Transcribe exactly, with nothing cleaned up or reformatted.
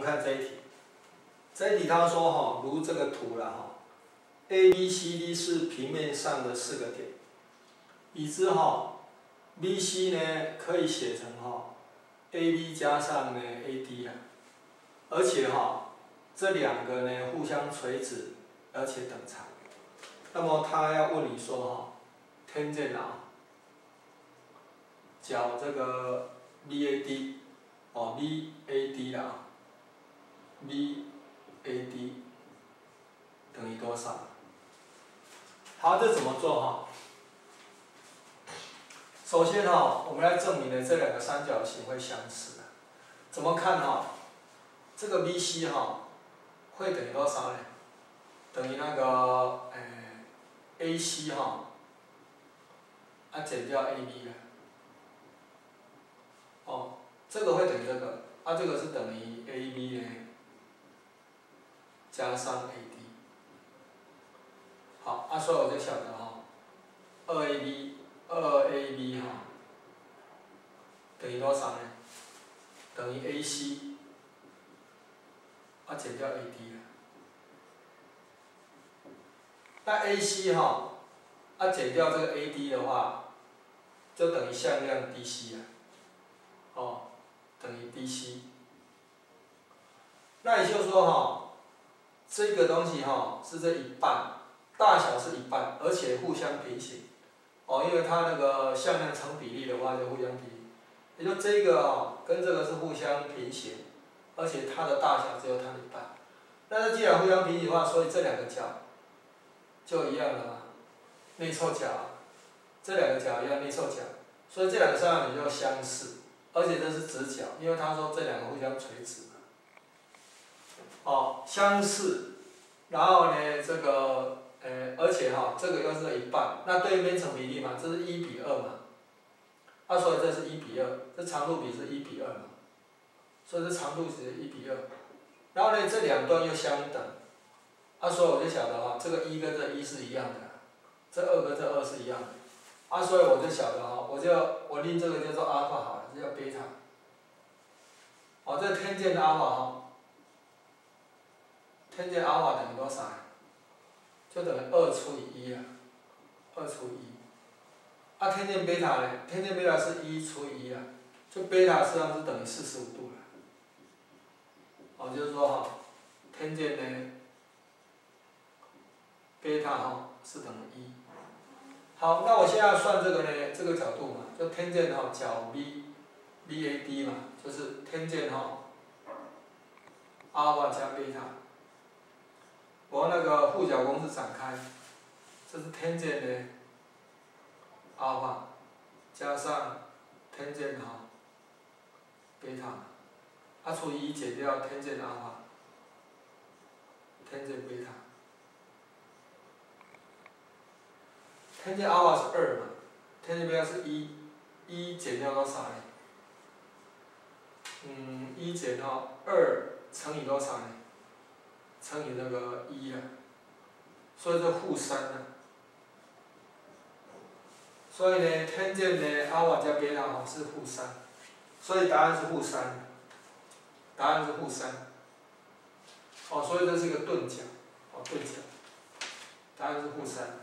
们看这一题，这一题他说哈，如这个图了哈 ，A、B、C、D 是平面上的四个点，已知哈 ，B、C 呢可以写成哈 ，A、B 加上呢 A、D 了，而且哈，这两个呢互相垂直，而且等长。那么他要问你说哈 ，tangent 啊，角这个 B A D， 哦 B A D 啦 ，B A D 等于多少？好，这怎么做哈？首先哈，我们来证明呢这两个三角形会相似。怎么看哈？这个 B C 哈会等于多少呢？等于那个诶、呃、A C 哈，啊减掉 A B 了。哦，这个会等于这个，啊这个是等于 A B 呢加上 A D。好，啊所以我就晓得哈，二 A B 二 A B 哈等于多少呢？等于 A C， 啊减掉 A D 了。那 A C 哈，啊减掉这个 A D 的话，就等于向量 D C 了，哦，等于 D C。那也就是说哈，这个东西哈是这一半，大小是一半，而且互相平行，哦，因为它那个向量成比例的话就互相平行，也就这个啊跟这个是互相平行，而且它的大小只有它的一半。那它既然互相平行的话，所以这两个角就一样了嘛，内凑角，这两个角一样内凑角，所以这两个三角形就相似，而且这是直角，因为他说这两个互相垂直嘛。哦，相似，然后呢这个呃，而且哈、哦、这个又是一半，那对边成比例嘛，这是一比二嘛，啊所以这是一比二，这长度比是一比二嘛，所以这长度是一比二，然后呢这两端又相等。啊，所以我就晓得哈，这个一跟这一是一样的，这二跟这二是一样的，啊，所以我就晓得哈，我就我拎这个叫做阿尔法好了，这叫贝塔。哦，这 tangent 阿尔法哈 ，tangent 阿尔法等于多少？就等于二除以一啊，二除以一。啊 tangent 贝塔呢 ？tangent 贝塔是一除以一啊，就贝塔实际上是等于四十五度了。哦，就是说哈 ，tangent 呢？贝塔哈是等于一。好，那我现在算这个呢，这个角度嘛，就 tangent 哈角 B B A D 嘛，就是 tangent 哈阿尔法加贝塔。我那个互角公式展开，这是 tangent 呢阿尔法加上 tangent 哈贝塔，啊除以一减掉 tangent 阿尔法 tangent 贝塔。tangent 阿尔法是二嘛 ，tangent 贝塔是一，一减掉多少呢？嗯，一减到二乘以多少呢？乘以那个一啊，所以这负三啊。所以呢 ，tangent 呢阿尔法加贝塔哈是负三，所以答案是负三。答案是负三。哦，所以这是一个钝角，哦钝角，答案是负三。